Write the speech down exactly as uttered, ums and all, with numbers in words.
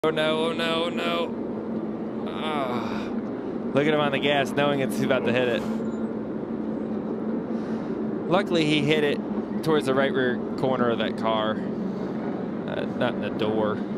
Oh no, oh no, oh no. Oh. Look at him on the gas, knowing it's about to hit it. Luckily, he hit it towards the right rear corner of that car, uh, not in the door.